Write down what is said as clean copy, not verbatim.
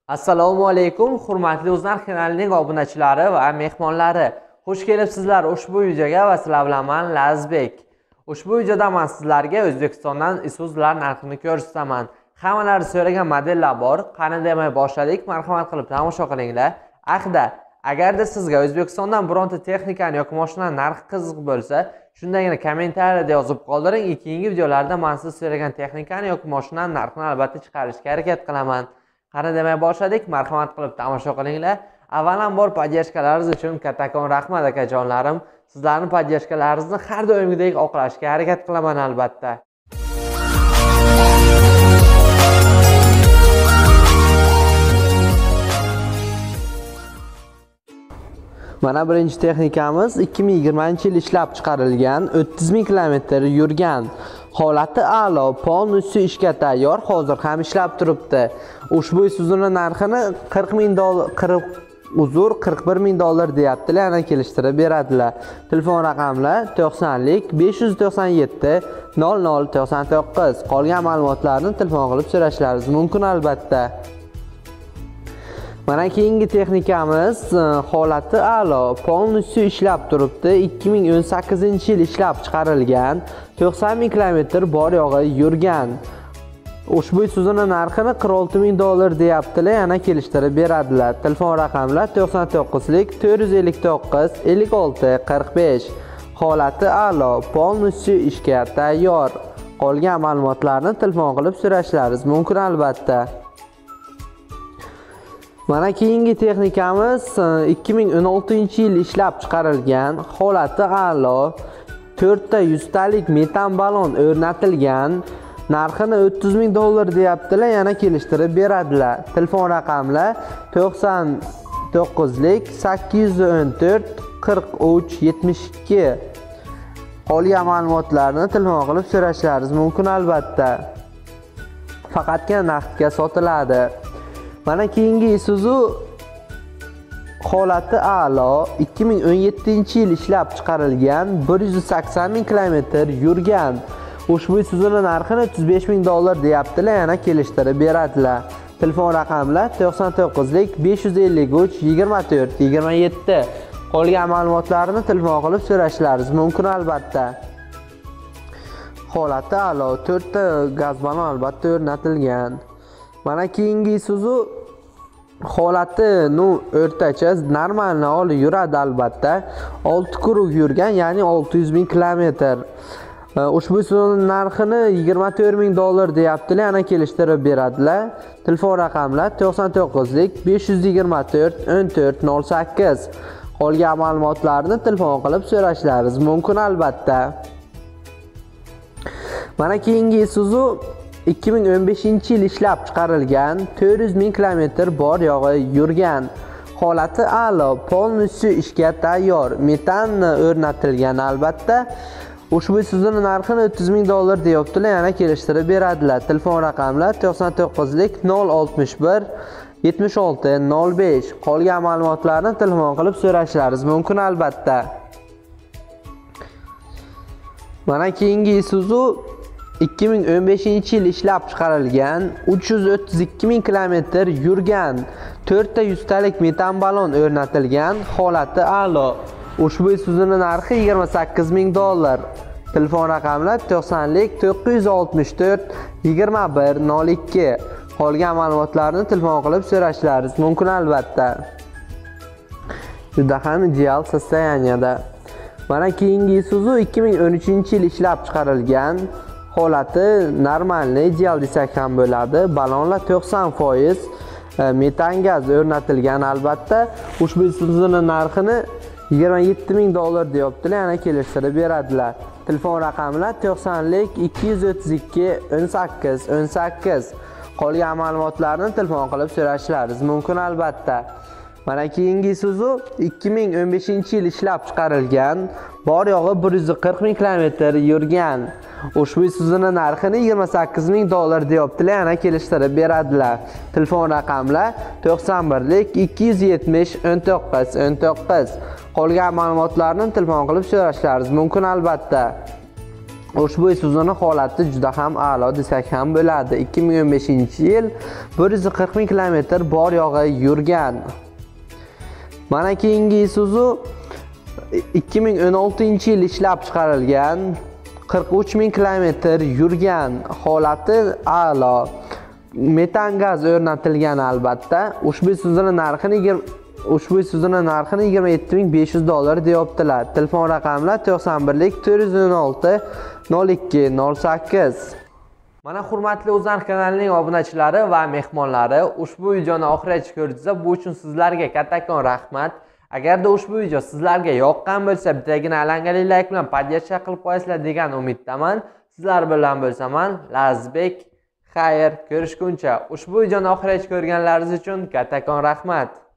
Assalomu alaykum, hurmatli O'znar kanalining obunachilari va mehmonlari. Xush kelibsizlar ushbu videoga va sizlar bilan men Lazbek. Ushbu videoda men sizlarga O'zbekistondan Isuzu'lar narxini ko'rsataman. Hammalari so'ragan modellar bor. Qani demay boshladik. Marhamat qilib tomosha qilinglar. Agarda sizga O'zbekistondan bironta texnikani yoki mashinani narxi qiziq bo'lsa, shundagina kommentariyada yozib qoldiring. Keyingi videolarda men siz so'ragan texnikani yoki mashinani narxini albatta chiqarishga harakat qilaman. Qani demay boshladik. Marhamat qilib tomosha qilinglar. Avvalambor podдержкаларingiz uchun kattakon rahmat akajonlarim. Sizlarning podдержкаларingizni har doimgidek oqlashga harakat qilaman albatta. Mana birinchi texnikamiz 2020-yil ishlab chiqarilgan, 30 ming kilometr yurgan. Holati a'lo, polnusi ishga tayyor, hozir ham ishlab turibdi. Ushbu Isuzu'ning narxini 41 ming dollar deyaptilar, yana kelishtirib beradilar. Telefon raqamlar 90lik 597 0099. Qolgan ma'lumotlarni telefon qilib so'rashlaringiz mumkin albatta. Mana keyingi texnikamiz holati a'lo, polnusi ishlab turibdi. 2018-yil ishlab chiqarilgan, 90 ming kilometr bor yo'g'i yurgan. Ushbu Isuzu'ning narxini 46 ming dollar deyaptilar, yana kelishtirib beradilar. Telefon raqamlar 99lik 459 56 45. Holati a'lo, polnusi ishga tayyor. Qolgan ma'lumotlarni telefon qilib so'rashlaringiz mumkin albatta. Mana keyingi texnikamiz 2016-yil ishlab chiqarilgan, holati a'lo, 4 ta 100 talik metan balon o'rnatilgan, narxini 30 ming dollar deyaptilar, yana kelishtirib beradilar. Telefon raqamlar 99lik 814 43 72. Qolgan ma'lumotlarni telefon qilib so'rashlaringiz mumkin albatta. Faqatgina naqdga sotiladi. Mana keyingi Isuzu holati a'lo, 2017-yil ishlab chiqarilgan, 180 ming kilometr yurgan. Ushbu Isuzu'ning narxini 35 ming dollar deyaptilar, yana kelishtirib beradilar. Telefon raqamlar 99lik 553 24 27. Qolgan ma'lumotlarni telefon qilib so'rashlaringiz mumkin albatta. Holati a'lo, 4 ta gaz balon albatta o'rnatilgan. Mana keyingi Isuzu holati o'rtacha, normalni olib yuradi albatta. 6 kuruk yurgan, ya'ni 600 ming kilometr. Ushbu Isuzu'ning narxini 24 ming dollar deyaptilar, yana kelishtirib beradilar. Telefon raqamlar 99lik 524 14 08. Qolgan ma'lumotlarni telefon qilib so'rashlaringiz mumkin albatta. Mana keyingi Isuzu 2015-yil ishlab chiqarilgan, 400 ming kilometr bor yo'g'i yurgan. Holati a'lo, polnusi ishga tayyor, metan o'rnatilgan albatta. Ushbu Isuzu'ning narxini 30 ming dollar deyaptilar, yana kelishtirib beradilar. Telefon raqamlar 99lik 061 76 05. Qolgan ma'lumotlarni telefon qilib so'rashlaringiz mumkin albatta. Mana keyingi Isuzu 2015-yil ishlab chiqarilgan, 332 ming kilometr yurgan, 4 ta 100 talik metan balon o'rnatilgan, holati a'lo. Ushbu Isuzu'ning narxi 28 ming dollar. Telefon raqamlar 90lik 964 21 02. Qolgan ma'lumotlarni telefon qilib so'rashlaringiz mumkin albatta. Juda ham ideal sostoyaniyada. Mana keyingi Isuzu 2013-yil ishlab chiqarilgan, holati normalniy, ideal desak ham bo'ladi. Balonlar 90% metan gaz o'rnatilgan albatta. Ushbu Isuzu'ning narxini 27 ming dollar deyaptilar, yana kelishtirib beradilar. Telefon raqamlar 90lik 232 18 18. Qolgan ma'lumotlarni telefon qilib so'rashlaringiz mumkin albatta. Mana keyingi Isuzu 2015-yil ishlab chiqarilgan, bor yo'g'i 140 ming kilometr yurgan. Ushbu Isuzu'ning narxini 28 ming dollar deyaptilar, yana kelishtirib beradilar. Telefon raqamlar 91lik 270 19 19. Qolgan ma'lumotlarni telefon qilib so'rashlaringiz mumkin albatta. Ushbu Isuzuning holati juda ham a'lo desak ham bo'ladi. 2015-yil 140 ming kilometr bor yo'g'i yurgan. Mana keyingi Isuzu 2016-yil ishlab chiqarilgan, 43 ming kilometr yurgan, holati a'lo. Metan gaz o'rnatilgan albatta. Ushbu Isuzuning narxini 27500 dollar deyaptilar. Telefon raqamlar 91 416 02 08. Mana hurmatli O'zan kanalining obunachilari va mehmonlari, ushbu videoni oxirigacha ko'rdingiz. Bu uchun sizlarga kattakon rahmat. Agarda ushbu video sizlarga yoqqan bo'lsa, bittagina alangali like bilan podдержка qilib qo'yasizlar degan umiddaman. Sizlar bilan bo'lsaman, Lazizbek. Xayr, ko'rishguncha. Ushbu videoni oxirigacha ko'rganlaringiz uchun kattakon rahmat.